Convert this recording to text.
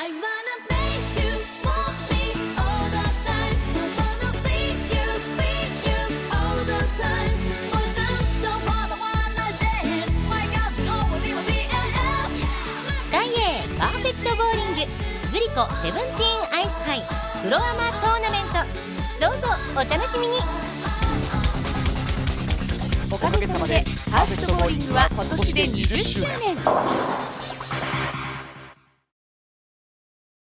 スカイ A パーフェクトボーリンググリコセブンティーンアイスハイプロアマトーナメント、どうぞお楽しみに。 おかげさまでパーフェクトボーリングは今年で20周年。